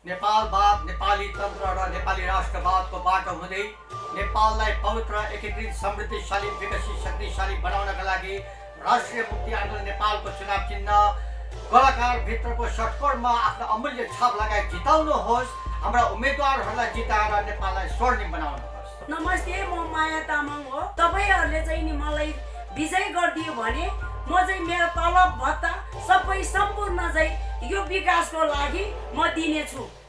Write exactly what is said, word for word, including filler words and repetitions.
नेपालवाद, नेपाली तन्त्र र नेपाली राष्ट्रवादको बाटो हुँदै नेपाललाई पवित्र, एकीकृत, समृद्धिशाली, विकसित, शक्तिशाली बनाउनका लागि राष्ट्रिय मुक्ति आन्दोलन नेपालको चुनाव चिन्ह कलाकार भित्रको षटकोणमा आफ्नो अमूल्य छाप लगाई जिताउनुहोस्। हाम्रा उम्मेदवारहरूलाई जिताएर नेपाललाई स्वर्णिम बनाउनुहोस्। नमस्ते, म माया तामाङ हो। तपाईहरुले चाहिँ नि मलाई विजय गरिदियो भने म चाहिँ मेरो तलब भत्ता सबै सम्पूर्ण चाहिँ यो विकासको लागि म दिनेछु।